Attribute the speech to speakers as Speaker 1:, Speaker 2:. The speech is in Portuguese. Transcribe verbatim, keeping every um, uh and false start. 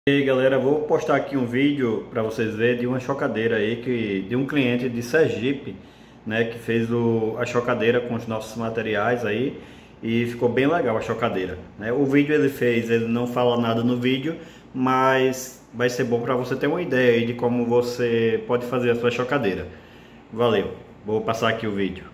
Speaker 1: E aí galera, vou postar aqui um vídeo para vocês verem de uma chocadeira aí que de um cliente de Sergipe, né, que fez o, a chocadeira com os nossos materiais aí e ficou bem legal a chocadeira, né? O vídeo ele fez, ele não fala nada no vídeo, mas vai ser bom para você ter uma ideia aí de como você pode fazer a sua chocadeira. Valeu, vou passar aqui o vídeo.